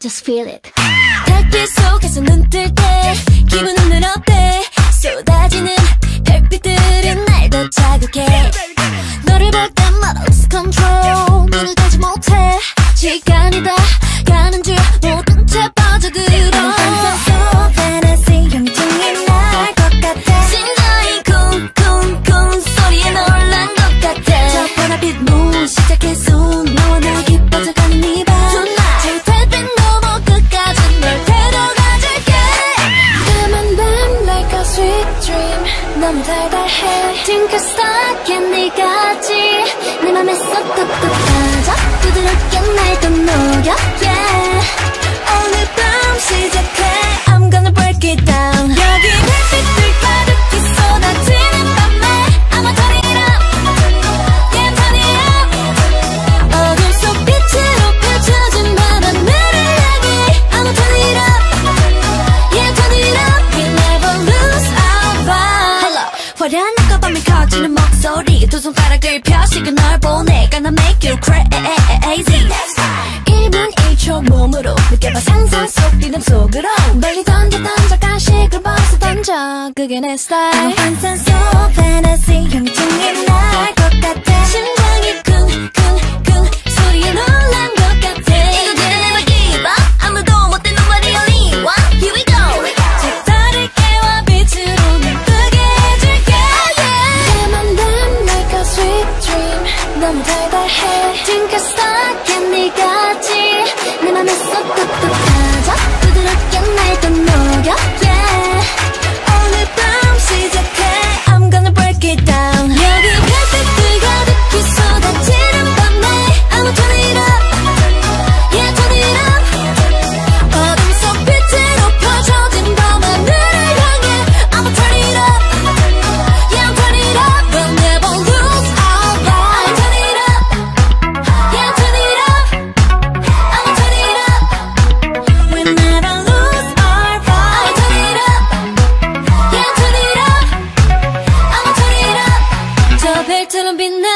Just feel it. 달빛 속에서 눈 뜰 때 기분은 어때? 쏟아지는 별빛들은 날 더 자극해. 너를 볼 때마다 lose control. 눈을 떼지 못해. 시간이 다 가는 줄 모른 채 빠져들어. 환상 속 fantasy 형중에 날 것 같아. 심장이 쿵쿵쿵 소리에 놀란 것 같아. 저 보랏빛 문 시작해서 너와 나 깊어져가는 이 밤. 저 달빛 넘어 끝까지 널 데려가줄게. 까만 밤 like a sweet dream. 너무 달달해. Twinkle star 캔디같이 내 맘에 쏙 뚝뚝 빠져. 부드럽게 날 또 녹여 yeah. 오늘 밤 시작해. I'm gonna break it down. 여기 별빛들 가득히 쏟아지는 밤에 I'ma turn it up. Yeah, turn it up. 어둠 속 빛으로 펼쳐진 밤하늘을 향해 I'ma turn it up. Yeah, turn it up. We never lose our vibe. Hello. 화려한 낮과밤이 커지는 목소리. 두 손가락을 펴시고 널 보내가 나 make you crazy. 1분 1초 몸으로 느껴봐. 상상 속 리듬 속으로 멀리 던져 간식을 벗어 던져. 그게 내 스타일. 환상 속 fantasy 형중에 날 것 같아. 심장이 쿵쿵쿵 소리에 놀란 것 같아. 이거들은 never give up. 아무도 못해 nobody only one. Here we go. 색다를 깨와 빛으로 예쁘게 해줄게 yeah. 까만 밤 like a sweet dream. 너무 달달해. Twinkle star 캔디같이 내 맘에 쏙 뚝뚝 빠져. 부드럽게 날 또 녹여 yeah. 오늘 밤 시작해. I'm gonna break it down. 여기 별빛들 가득히 쏟아지는 밤에 I'ma turn it up. Yeah, turn it up. 어둠 속 빛으로 펼쳐진 밤하늘을 향해 I'ma turn it up. Yeah, turn it up. We'll never lose our vibe. I'ma turn it up. Yeah, turn it up. I'ma turn it up. We'll never lose our vibe. I'ma turn it up. Yeah, turn it up. I'ma turn it up. 저 별처럼 빛나